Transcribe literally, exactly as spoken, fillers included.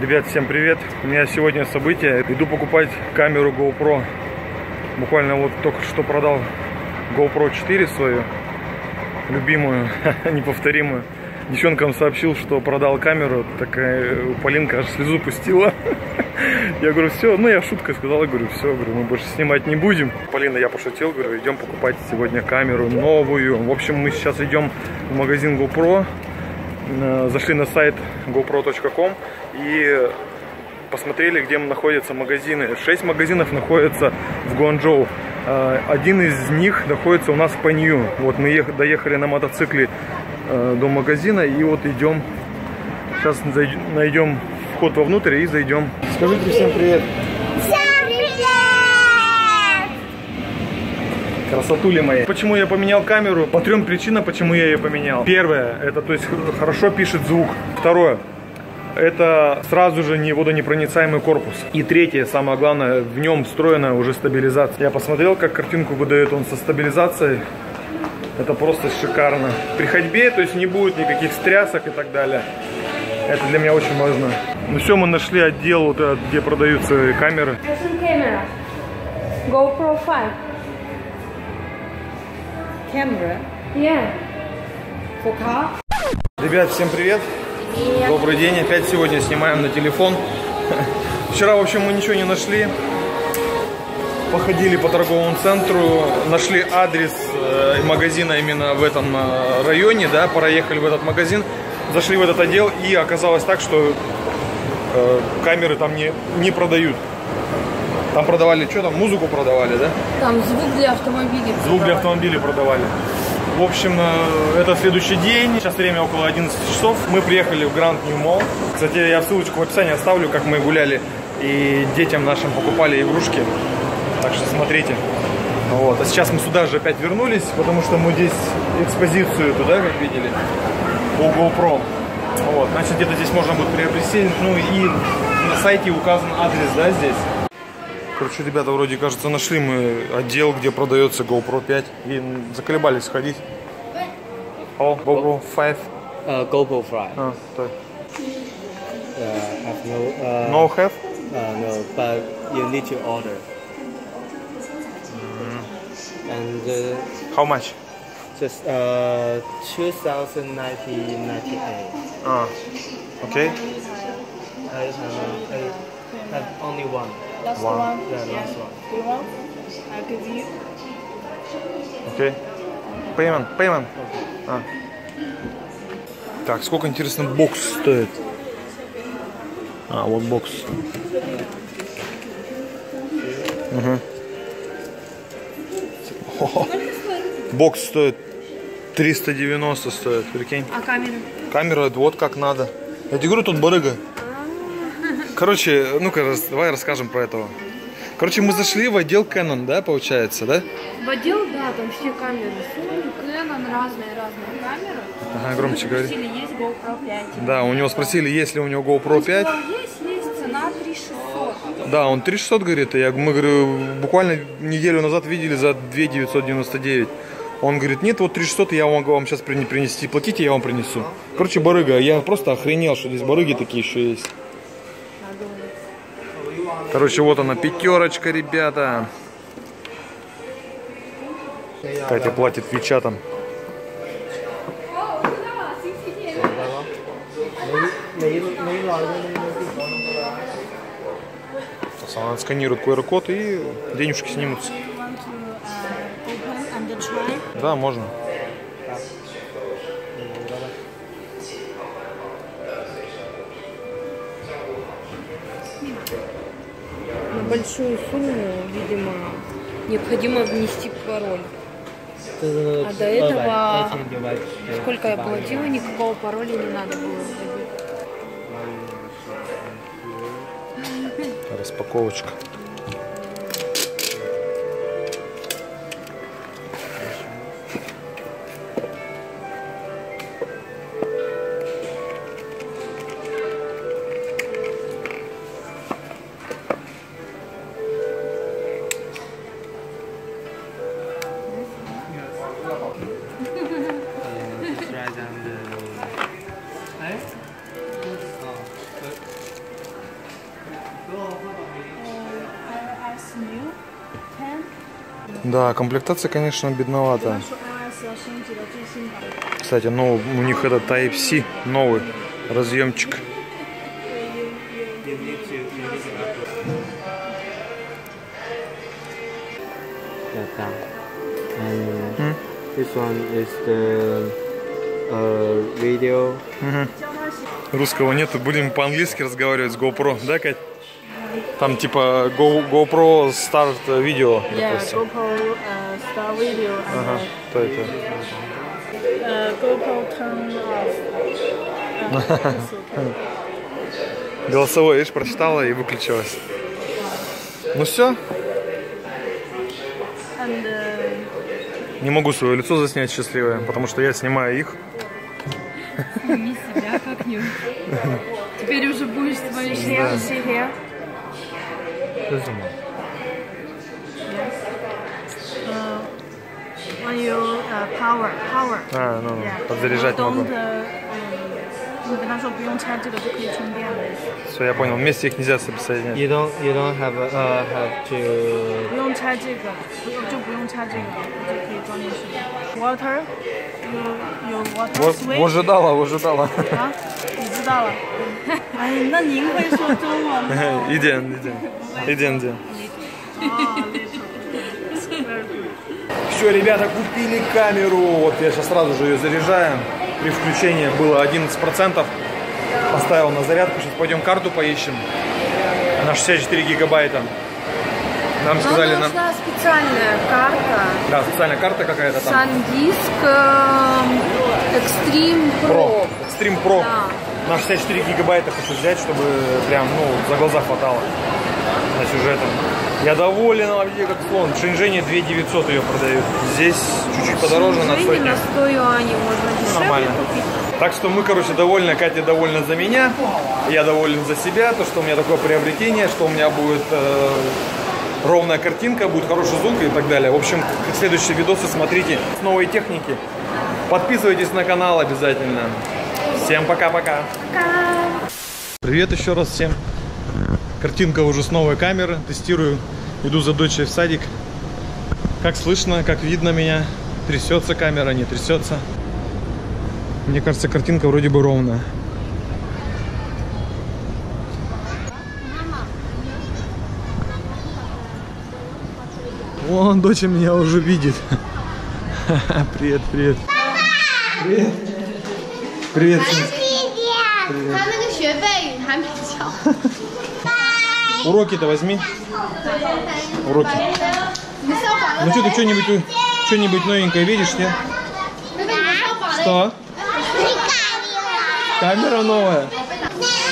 Ребят, всем привет! У меня сегодня событие. Иду покупать камеру GoPro. Буквально вот только что продал GoPro четыре свою, любимую, неповторимую. Девчонкам сообщил, что продал камеру. Такая Полинка аж слезу пустила. Я говорю, все, ну я шуткой сказал, я говорю, все, говорю, мы больше снимать не будем. Полина, я пошутил, говорю, идем покупать сегодня камеру новую. В общем, мы сейчас идем в магазин GoPro. Зашли на сайт GoPro точка ком и посмотрели, где находятся магазины. Шесть магазинов находятся в Гуанчжоу. Один из них находится у нас в Панью. Вот мы доехали на мотоцикле до магазина и вот идем. Сейчас найдем вход вовнутрь и зайдем. Скажите всем привет. Всем привет! Красотули мои. Почему я поменял камеру? По трем причинам, почему я ее поменял. Первое, это то есть хорошо пишет звук. Второе, это сразу же не водонепроницаемый корпус. И третье, самое главное, в нем встроена уже стабилизация. Я посмотрел, как картинку выдает он со стабилизацией. Это просто шикарно. При ходьбе, то есть не будет никаких стрясок и так далее. Это для меня очень важно. Ну все, мы нашли отдел, вот этот, где продаются камеры. GoPro five. Camera? Yeah. For car? Ребят, всем привет. Привет. Добрый день. Опять сегодня снимаем на телефон. Вчера, в общем, мы ничего не нашли. Походили по торговому центру, нашли адрес э, магазина именно в этом э, районе, да, проехали в этот магазин, зашли в этот отдел, и оказалось так, что э, камеры там не, не продают. Там продавали, что там, музыку продавали, да? Там звук для автомобилей. Звук для автомобилей продавали. В общем, э, это следующий день, сейчас время около одиннадцати часов. Мы приехали в Grand New Mall. Кстати, я ссылочку в описании оставлю, как мы гуляли и детям нашим покупали игрушки. Так что смотрите. Вот. А сейчас мы сюда же опять вернулись, потому что мы здесь экспозицию туда, как видели, по GoPro. Вот. Значит, где-то здесь можно будет приобрести. Ну и на сайте указан адрес, да, здесь. Короче, ребята, вроде, кажется, нашли мы отдел, где продается GoPro пять. И заколебались ходить. О, GoPro пять. Uh, GoPro five. А, так. Uh, have no. Uh, No have? Uh, no, but you need to order. And uh, How much? just uh, two thousand nineteen ninety-eight. А, окей. I have, I have only one. Last One. one. Yeah, last one. Do you want? I'll give you. Окей. Payment, payment. А. Так, сколько, интересно, бокс стоит? А, вот бокс. Угу. О, бокс стоит триста девяносто стоит, прикинь. А камера? Камера вот как надо. Я тебе говорю, тут барыга. Короче, ну-ка, давай расскажем про этого. Короче, мы зашли в отдел Canon, да, получается, да? В отдел, да, там все камеры. Sony, Canon, разные-разные камеры. Ага, громче говори. Спросили, есть GoPro пять. Да, у него спросили, есть ли у него GoPro пять. Есть, есть, цена три тысячи шестьсот. Да, он три тысячи шестьсот говорит, и я, мы, говорю, буквально неделю назад видели за две тысячи девятьсот девяносто девять. Он говорит, нет, вот три тысячи шестьсот я могу вам сейчас принести, платите, я вам принесу. Короче, барыга, я просто охренел, что здесь барыги такие еще есть. Короче, вот она, пятерочка, ребята. Катя платит Вичатом. Она сканирует ку эр код и денежки снимутся. Да, можно. На большую сумму, видимо, необходимо внести пароль. А до этого, сколько я платила, никакого пароля не надо было вводить. Распаковочка. Да, комплектация, конечно, бедновата. Кстати, ну, у них это Type-C новый разъемчик. And this one is the uh, video. Угу. Русского нету, будем по-английски разговаривать с GoPro, да, Кать? Там типа Go, GoPro Start Video. Yeah, GoPro uh, Start Video. And Ага, что это? uh, GoPro Turn Off. Uh, Голосовой, видишь, прочитала и выключилась. Ну все, and uh, не могу свое лицо заснять счастливое, потому что я снимаю их. Сними себя как-нибудь. Теперь уже будешь свою шею себе. uh, when you uh, power power. А, ну, Yeah. подзаряжать Don't, могу. uh, 你跟他说不用插这个就可以充电了。 Все, я понял, вместе их нельзя соединять. You don't you don't have a, uh, have to. 不用插这个，不用就不用插这个，就可以装进去。Water, you you water 我 switch 我ожидала,我ожидала. 啊，你知道了。哎，那您会说中文吗？ Идем, идем, идем, идем. Все, ребята, купили камеру. Вот я сейчас сразу же ее заряжаю. При включении было одиннадцать процентов. Поставил на зарядку. Сейчас пойдем карту поищем. На шестьдесят четыре гигабайта. Нам сказали... Нам на... нужна специальная карта. Да, специальная карта какая-то там. SanDisk э, Extreme Pro. Pro. Extreme Pro. Да. На шестьдесят четыре гигабайта хочу взять, чтобы прям, ну, за глаза хватало на сюжетом. Я доволен, вообще как слон. В Шэньчжэне две тысячи девятьсот ее продают. Здесь чуть-чуть подороже, на сотню. На сто юаней можно дешевле Нормально. купить. Так что мы, короче, довольны. Катя довольна за меня. Я доволен за себя. То, что у меня такое приобретение, что у меня будет э, ровная картинка, будет хороший звук и так далее. В общем, следующие видосы смотрите с новой техники. Подписывайтесь на канал обязательно. Всем пока-пока. Привет еще раз всем. Картинка уже с новой камеры. Тестирую. Иду за дочей в садик. Как слышно, как видно меня. Трясется камера, не трясется. Мне кажется, картинка вроде бы ровная. Вон, доча меня уже видит. Привет, привет. Привет. Привет. Привет. Уроки-то возьми. Уроки. Ну что, ты что-нибудь что-нибудь новенькое видишь, нет? Что? Камера новая.